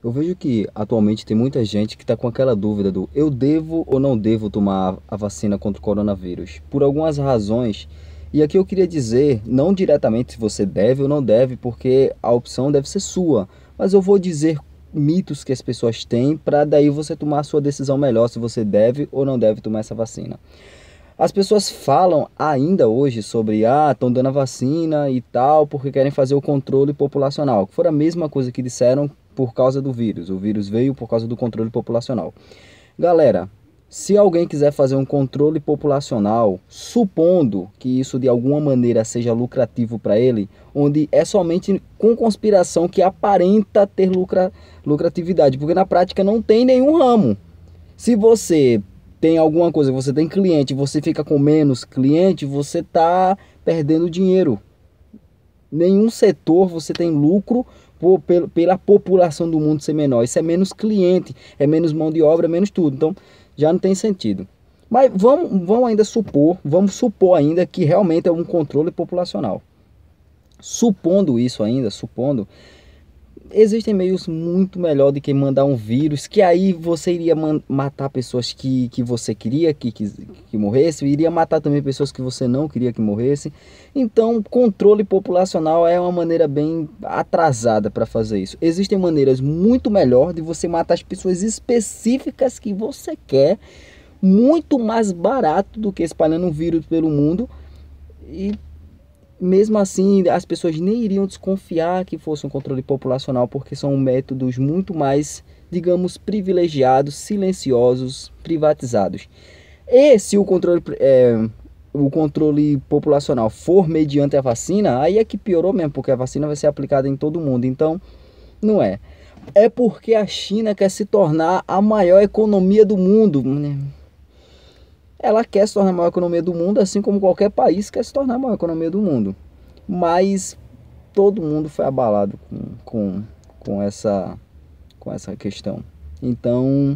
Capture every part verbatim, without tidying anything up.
Eu vejo que atualmente tem muita gente que está com aquela dúvida do eu devo ou não devo tomar a vacina contra o coronavírus, por algumas razões. E aqui eu queria dizer, não diretamente se você deve ou não deve, porque a opção deve ser sua, mas eu vou dizer mitos que as pessoas têm para daí você tomar a sua decisão melhor se você deve ou não deve tomar essa vacina. As pessoas falam ainda hoje sobre, ah, estão dando a vacina e tal, porque querem fazer o controle populacional, que foi a mesma coisa que disseram por causa do vírus. O vírus veio por causa do controle populacional. Galera, se alguém quiser fazer um controle populacional, supondo que isso de alguma maneira seja lucrativo para ele, onde é somente com conspiração que aparenta ter lucra, lucratividade, porque na prática não tem nenhum ramo. Se você tem alguma coisa, você tem cliente, você fica com menos cliente, você está perdendo dinheiro. Nenhum setor você tem lucro por, pela população do mundo ser menor. Isso é menos cliente, é menos mão de obra, é menos tudo. Então já não tem sentido. Mas vamos, vamos ainda supor, vamos supor ainda que realmente é um controle populacional. Supondo isso ainda, supondo, existem meios muito melhor do que mandar um vírus, que aí você iria matar pessoas que, que você queria que, que, que morresse, iria matar também pessoas que você não queria que morresse. Então, controle populacional é uma maneira bem atrasada para fazer isso. Existem maneiras muito melhor de você matar as pessoas específicas que você quer, muito mais barato do que espalhando um vírus pelo mundo. E mesmo assim, as pessoas nem iriam desconfiar que fosse um controle populacional, porque são métodos muito mais, digamos, privilegiados, silenciosos, privatizados. E se o controle, é, o controle populacional for mediante a vacina, aí é que piorou mesmo, porque a vacina vai ser aplicada em todo mundo. Então, não é. É porque a China quer se tornar a maior economia do mundo. Ela quer se tornar a maior economia do mundo, assim como qualquer país quer se tornar a maior economia do mundo. Mas todo mundo foi abalado com, com, com, essa, com essa questão. Então,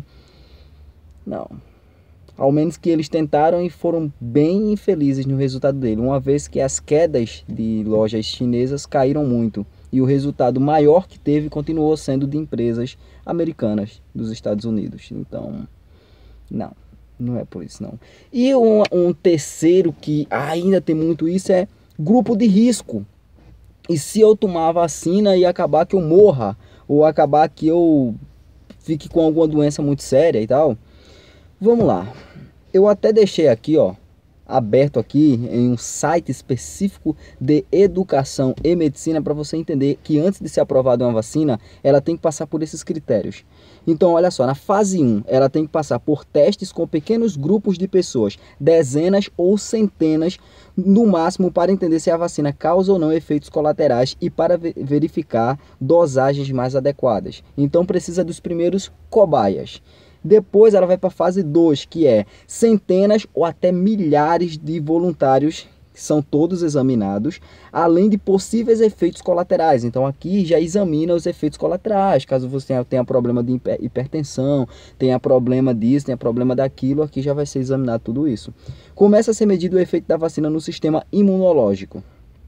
não. Ao menos que eles tentaram e foram bem infelizes no resultado dele, uma vez que as quedas de lojas chinesas caíram muito. E o resultado maior que teve continuou sendo de empresas americanas dos Estados Unidos. Então, não. Não é por isso, não. E um, um terceiro que ainda tem muito isso é grupo de risco. E se eu tomar a vacina e acabar que eu morra, ou acabar que eu fique com alguma doença muito séria e tal. Vamos lá. Eu até deixei aqui, ó, aberto aqui em um site específico de educação e medicina para você entender que antes de ser aprovada uma vacina, ela tem que passar por esses critérios. Então, olha só, na fase um, ela tem que passar por testes com pequenos grupos de pessoas, dezenas ou centenas no máximo, para entender se a vacina causa ou não efeitos colaterais e para verificar dosagens mais adequadas. Então, precisa dos primeiros cobaias. Depois ela vai para a fase dois, que é centenas ou até milhares de voluntários, que são todos examinados, além de possíveis efeitos colaterais. Então aqui já examina os efeitos colaterais, caso você tenha, tenha problema de hipertensão, tenha problema disso, tenha problema daquilo, aqui já vai ser examinado tudo isso. Começa a ser medido o efeito da vacina no sistema imunológico.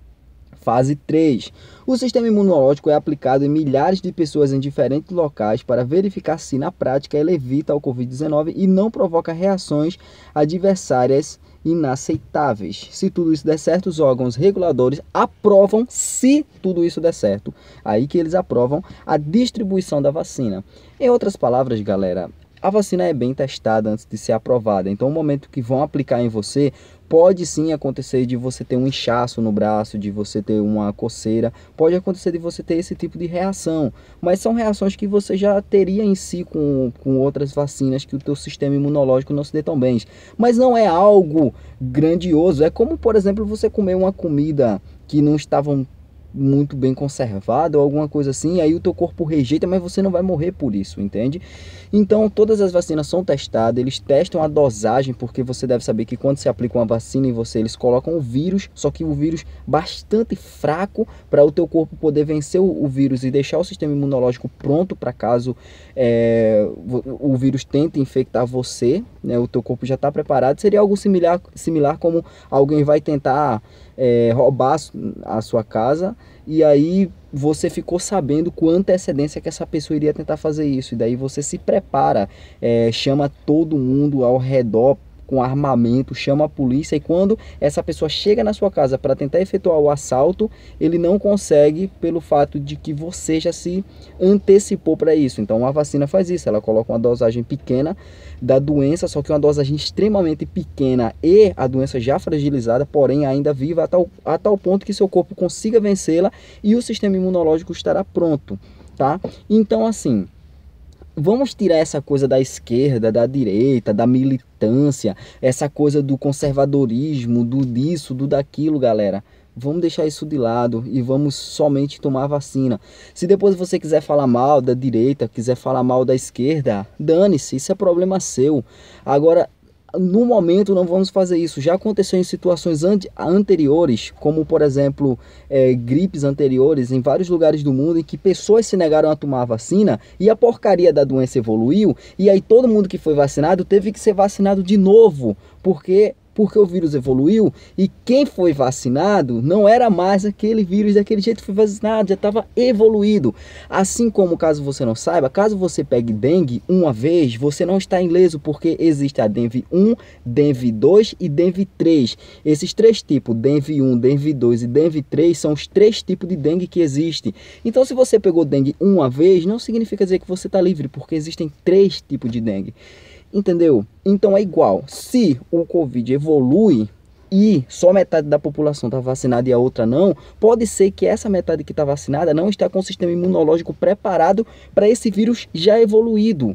Fase três. O sistema imunológico é aplicado em milhares de pessoas em diferentes locais para verificar se na prática ele evita o covid dezenove e não provoca reações adversárias inaceitáveis. Se tudo isso der certo, os órgãos reguladores aprovam, se tudo isso der certo, aí que eles aprovam a distribuição da vacina. Em outras palavras, galera, a vacina é bem testada antes de ser aprovada. Então, o momento que vão aplicar em você, pode sim acontecer de você ter um inchaço no braço, de você ter uma coceira, pode acontecer de você ter esse tipo de reação, mas são reações que você já teria em si com, com outras vacinas que o teu sistema imunológico não se dê tão bem. Mas não é algo grandioso, é como, por exemplo, você comer uma comida que não estava muito bem conservado ou alguma coisa assim, aí o teu corpo rejeita, mas você não vai morrer por isso, entende? Então todas as vacinas são testadas, eles testam a dosagem, porque você deve saber que quando se aplica uma vacina em você, eles colocam o vírus, só que o vírus bastante fraco para o teu corpo poder vencer o, o vírus e deixar o sistema imunológico pronto para caso é, o, o vírus tente infectar você, né? O teu corpo já está preparado. Seria algo similar, similar como alguém vai tentar é, roubar a sua casa, e aí você ficou sabendo com antecedência que essa pessoa iria tentar fazer isso, e daí você se prepara, é, chama todo mundo ao redor com armamento, chama a polícia, e quando essa pessoa chega na sua casa para tentar efetuar o assalto, ele não consegue pelo fato de que você já se antecipou para isso. Então a vacina faz isso, ela coloca uma dosagem pequena da doença, só que uma dosagem extremamente pequena e a doença já fragilizada, porém ainda viva a tal, a tal ponto que seu corpo consiga vencê-la e o sistema imunológico estará pronto, tá? Então assim, vamos tirar essa coisa da esquerda, da direita, da militância, essa coisa do conservadorismo, do disso, do daquilo, galera. Vamos deixar isso de lado e vamos somente tomar a vacina. Se depois você quiser falar mal da direita, quiser falar mal da esquerda, dane-se, isso é problema seu. Agora, no momento não vamos fazer isso. Já aconteceu em situações anteriores, como por exemplo é, gripes anteriores em vários lugares do mundo, em que pessoas se negaram a tomar a vacina e a porcaria da doença evoluiu, e aí todo mundo que foi vacinado teve que ser vacinado de novo, porque porque o vírus evoluiu, e quem foi vacinado não era mais aquele vírus daquele jeito que foi vacinado, já estava evoluído. Assim como, caso você não saiba, caso você pegue dengue uma vez, você não está ileso, porque existe a dengue um, dengue dois e dengue três. Esses três tipos, dengue um, dengue dois e dengue três, são os três tipos de dengue que existem. Então, se você pegou dengue uma vez, não significa dizer que você está livre, porque existem três tipos de dengue. Entendeu? Então é igual. Se o Covid evolui e só metade da população está vacinada e a outra não, pode ser que essa metade que está vacinada não está com o sistema imunológico preparado para esse vírus já evoluído.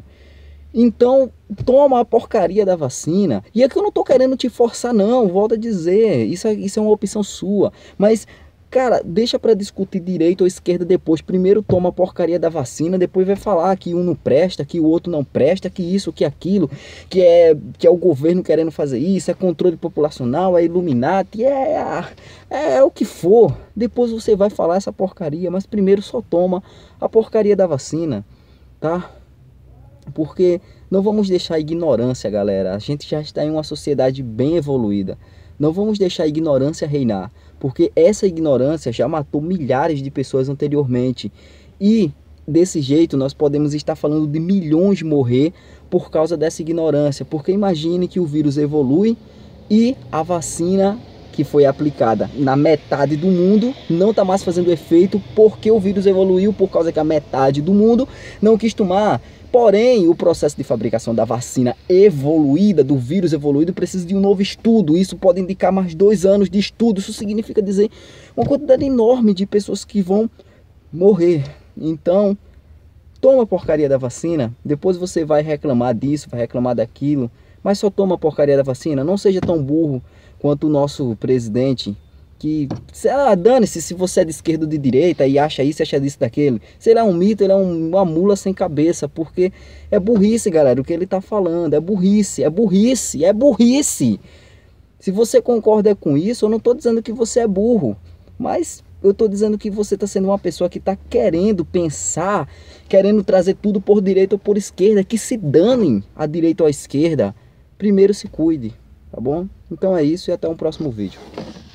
Então, toma a porcaria da vacina. E aqui eu não estou querendo te forçar não, volto a dizer, isso é, isso é uma opção sua. Mas, cara, deixa para discutir direita ou esquerda depois. Primeiro toma a porcaria da vacina, depois vai falar que um não presta, que o outro não presta, que isso, que aquilo, que é, que é o governo querendo fazer isso, é controle populacional, é Illuminati, é, é, é o que for. Depois você vai falar essa porcaria, mas primeiro só toma a porcaria da vacina, tá? Porque não vamos deixar a ignorância, galera. A gente já está em uma sociedade bem evoluída. Não vamos deixar a ignorância reinar, porque essa ignorância já matou milhares de pessoas anteriormente. E desse jeito nós podemos estar falando de milhões morrer por causa dessa ignorância. Porque imagine que o vírus evolui e a vacina que foi aplicada na metade do mundo não está mais fazendo efeito, porque o vírus evoluiu por causa que a metade do mundo não quis tomar. Porém, o processo de fabricação da vacina evoluída, do vírus evoluído, precisa de um novo estudo. Isso pode indicar mais dois anos de estudo. Isso significa dizer uma quantidade enorme de pessoas que vão morrer. Então, toma a porcaria da vacina. Depois você vai reclamar disso, vai reclamar daquilo. Mas só toma a porcaria da vacina. Não seja tão burro quanto o nosso presidente, que, ah, dane-se se você é de esquerda ou de direita e acha isso, acha disso, daquele. Se ele é um mito, ele é um, uma mula sem cabeça, porque é burrice, galera, o que ele tá falando, é burrice, é burrice, é burrice. Se você concorda com isso, eu não tô dizendo que você é burro, mas eu tô dizendo que você tá sendo uma pessoa que tá querendo pensar, querendo trazer tudo por direita ou por esquerda, que se danem a direita ou a esquerda, primeiro se cuide, tá bom? Então é isso e até um próximo vídeo.